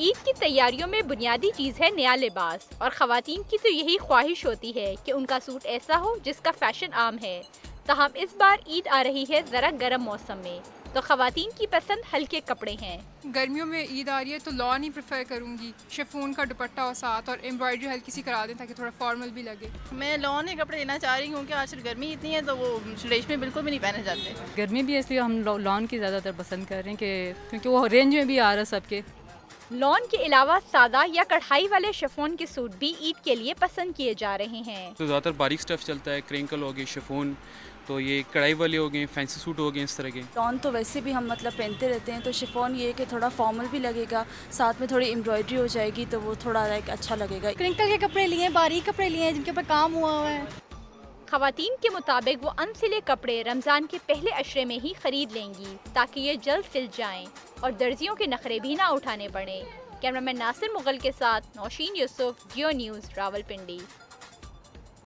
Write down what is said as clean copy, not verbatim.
ईद की तैयारियों में बुनियादी चीज़ है नया लिबास और ख़वातीन की तो यही ख्वाहिश होती है कि उनका सूट ऐसा हो जिसका फैशन आम है। तहम इस बार ईद आ रही है ज़रा गर्म मौसम में, तो ख़वातीन की पसंद हल्के कपड़े हैं। गर्मियों में ईद आ रही है तो लॉन ही प्रेफर करूँगी, शिफॉन का दुपट्टा हो साथ और एम्ब्रॉयडरी हल्की सी करा दें ताकि थोड़ा फॉर्मल भी लगे। मैं लॉन के कपड़े लेना चाह रही हूँ कि आजकल गर्मी इतनी है तो वो रेशमी बिल्कुल भी नहीं पहने जाते। गर्मी भी है इसलिए हम लॉन की ज़्यादातर पसंद कर रहे हैं कि क्योंकि वो रेंज में भी आ रहा है सबके। लॉन के अलावा सादा या कढ़ाई वाले शिफॉन के सूट भी ईद के लिए पसंद किए जा रहे हैं। तो ज़्यादातर बारीक स्टफ़ चलता है, क्रिंकल हो गए, शिफॉन, तो ये कढ़ाई वाले हो गए, फैंसी सूट हो गए इस तरह के। लॉन तो वैसे भी हम पहनते रहते हैं, तो शिफॉन ये कि थोड़ा फॉर्मल भी लगेगा, साथ में थोड़ी एम्ब्रॉयडरी हो जाएगी तो वो थोड़ा अच्छा लगेगा। क्रिंकल के कपड़े लिए, बारीक कपड़े लिए जिनके ऊपर काम हुआ है। ख़वातीन के मुताबिक वो अनसिले कपड़े रमज़ान के पहले अशरे में ही खरीद लेंगी ताकि ये जल्द सिल जाएं और दर्जियों के नखरे भी ना उठाने पड़े। कैमरामैन नासिर मुगल के साथ नौशीन यूसुफ, जियो न्यूज़, रावलपिंडी।